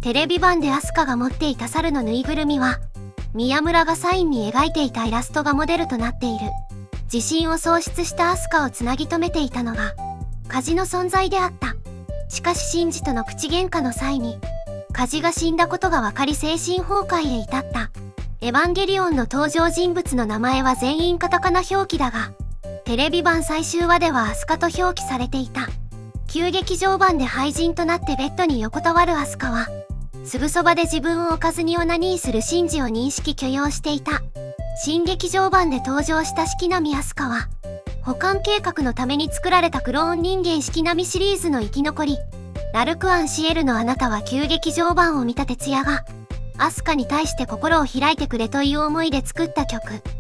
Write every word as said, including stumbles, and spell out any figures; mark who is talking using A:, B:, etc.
A: テレビ版でアスカが持っていた猿のぬいぐるみは、宮村がサインに描いていたイラストがモデルとなっている。自信を喪失したアスカをつなぎ止めていたのが、カジの存在であった。しかしシンジとの口喧嘩の際に、カジが死んだことが分かり精神崩壊へ至った。エヴァンゲリオンの登場人物の名前は全員カタカナ表記だが、テレビ版最終話ではアスカと表記されていた。旧劇場版で廃人となってベッドに横たわるアスカは、すぐそばで自分を置かずにオナニーするシンジを認識許容していた。新劇場版で登場した四季並アスカは、保管計画のために作られたクローン人間四季並シリーズの生き残り、ラルクアンシエルのあなたは旧劇場版を見た徹夜が、アスカに対して心を開いてくれという思いで作った曲。